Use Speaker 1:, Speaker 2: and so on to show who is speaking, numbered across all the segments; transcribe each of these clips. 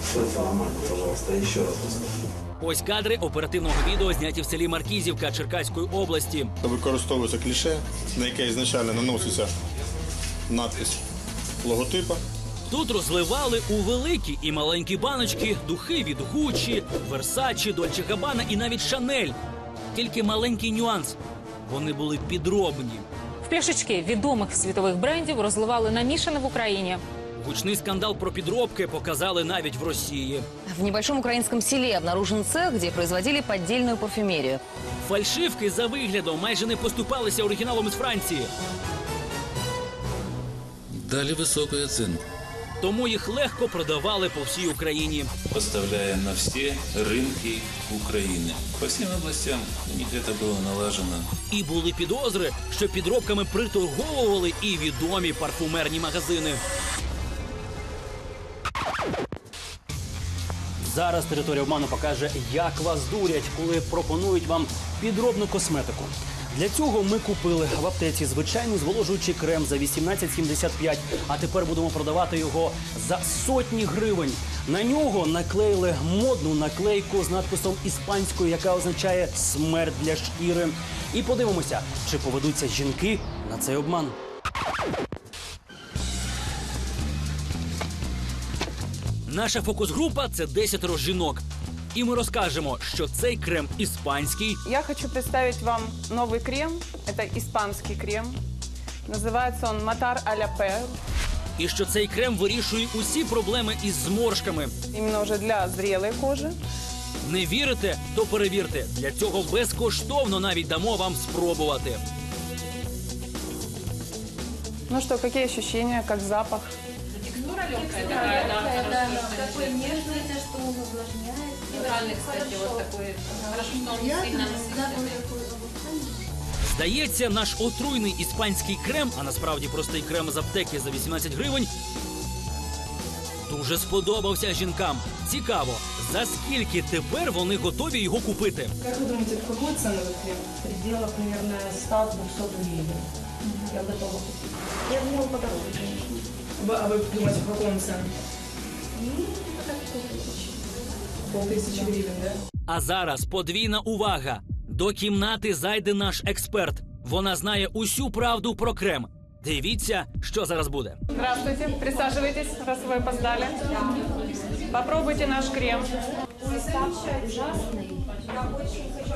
Speaker 1: Это нормально, пожалуйста, еще раз.
Speaker 2: Ось кадри оперативного відео, зняті в селі Маркізівка Черкаської області.
Speaker 3: Використовується кліше, на яке ізначально наноситься надпис логотипа.
Speaker 2: Тут розливали у великі і маленькі баночки духи від Гуччі, Версачі, Дольче Габбана і навіть Шанель. Тільки маленький нюанс – вони були підробні.
Speaker 4: В пляшечки відомих світових брендів розливали намішане в Україні.
Speaker 2: Гучний скандал про підробки показали навіть в Росії.
Speaker 5: В небольшом украинском селе обнаружен цех, где производили поддельную парфюмерию.
Speaker 2: Фальшивки за виглядом майже не поступалися оригіналом із Франції.
Speaker 6: Дали высокую оценку.
Speaker 2: Тому їх легко продавали по всій Україні.
Speaker 6: Поставляя на все рынки Украины. По всем областям у них это было налажено.
Speaker 2: І були підозри, що підробками приторговували і відомі парфумерні магазини. Зараз територія обману покаже, як вас дурять, коли пропонують вам підробну косметику. Для цього ми купили в аптеці звичайний зволожуючий крем за 18,75, а тепер будемо продавати його за сотні гривень. На нього наклеїли модну наклейку з надписом іспанською, яка означає «смерть для шкіри». І подивимося, чи поведуться жінки на цей обман. Наша фокус-група – це 10 жінок. І ми розкажемо, що цей крем іспанський.
Speaker 7: Я хочу представить вам новый крем. Это испанский крем. Называется он Матар а ля Перл.
Speaker 2: І що цей крем вирішує усі проблеми із зморшками.
Speaker 7: Именно уже для зрелой кожи.
Speaker 2: Не вірите? То перевірте. Для цього безкоштовно навіть дамо вам спробувати.
Speaker 7: Ну что, какие ощущения, как запах?
Speaker 8: Текстура легкая такая, да. Такой нежный, это что он увлажняет. Нейтральный, кстати, вот такой. Хорошо, что он не сильно насыщенный.
Speaker 2: Здається, наш отруйний іспанський крем, а насправді простий крем з аптеки за 18 гривень, дуже сподобався жінкам. Цікаво, за скільки тепер вони готові його купити?
Speaker 9: Как вы думаете, какой ценовый крем? В пределах, наверное, 100-200 гривен. Я готова купить.
Speaker 8: Я в него подороже, конечно.
Speaker 9: А вы думаете, в каком цене?
Speaker 8: Ну, это как
Speaker 9: 500 гривен, да?
Speaker 2: А зараз подвійна увага. До кімнати зайде наш експерт. Вона знає усю правду про крем. Дивіться, що зараз буде.
Speaker 7: Здравствуйте, присаживайтесь, раз вы опоздали. Попробуйте наш крем.
Speaker 8: ужасный. Я очень хочу.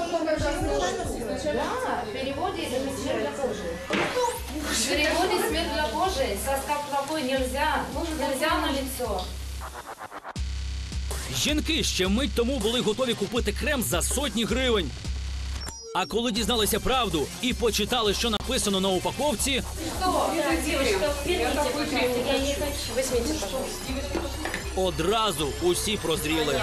Speaker 8: Да, в переводе это смерть для кожи. В переводе смерть для кожи. Состав плохой нельзя. Нельзя на лицо.
Speaker 2: Жінки ще мить тому були готові купити крем за сотні гривень. А коли дізналися правду і почитали, що написано на упаковці, одразу усі прозріли.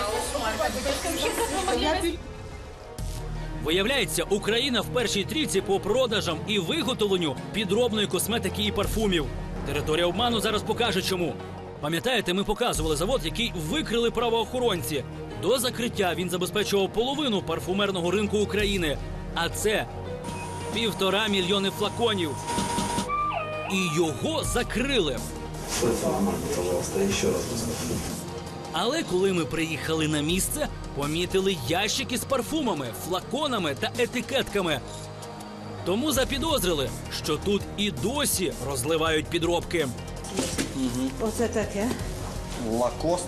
Speaker 2: Виявляється, Україна в першій трійці по продажам і виготовленню підробної косметики і парфумів. Територія обману зараз покаже, чому. Пам'ятаєте, ми показували завод, який викрили правоохоронці. До закриття він забезпечував половину парфумерного ринку України. А це 1,5 мільйони флаконів. І його закрили.
Speaker 1: Это нормально, пожалуйста, еще раз.
Speaker 2: Але коли ми приїхали на місце, помітили ящики з парфумами, флаконами та етикетками. Тому запідозрили, що тут і досі розливають підробки.
Speaker 10: Оце таке.
Speaker 3: Лакост.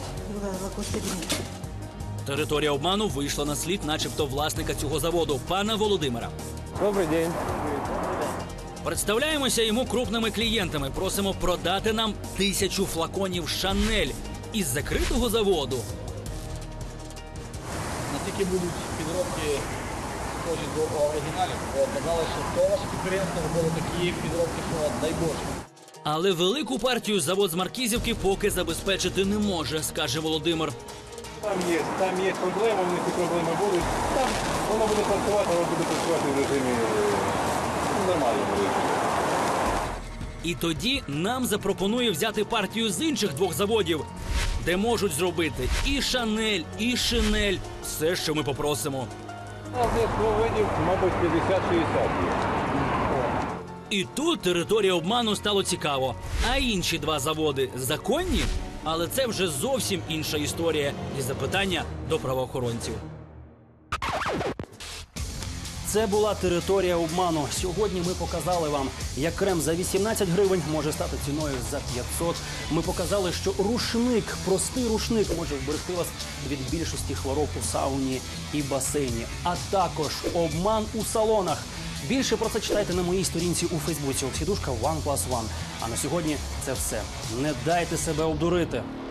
Speaker 2: Територія обману вийшла на слід начебто власника цього заводу, пана Володимира.
Speaker 3: Добрий день.
Speaker 2: Представляємося йому крупними клієнтами. Просимо продати нам 1000 флаконів «Шанель» із закритого заводу.
Speaker 11: Наскільки будуть підробки схожі до оригіналів, казали, що то ваше підприємство робило такі підробки, що дай Боже.
Speaker 2: Але велику партію завод з Маркізівки поки забезпечити не може, скаже Володимир.
Speaker 3: Там є проблеми, у них ці проблеми будуть. Там воно буде працювати, воно буде працювати в режимі нормальному режимі.
Speaker 2: І тоді нам запропонує взяти партію з інших 2 заводів, де можуть зробити і «Шанель», і «Шинель». Все, що ми попросимо.
Speaker 3: У нас є видів, мабуть, 50-60 є.
Speaker 2: І тут територія обману стало цікаво. А інші 2 заводи законні? Але це вже зовсім інша історія і запитання до правоохоронців. Це була територія обману. Сьогодні ми показали вам, як крем за 18 гривень може стати ціною за 500. Ми показали, що рушник, простий рушник, може вберегти вас від більшості хвороб у сауні і басейні. А також обман у салонах. Більше про це читайте на моїй сторінці у Фейсбуці. Оксідушка 1+1. А на сьогодні це все. Не дайте себе обдурити.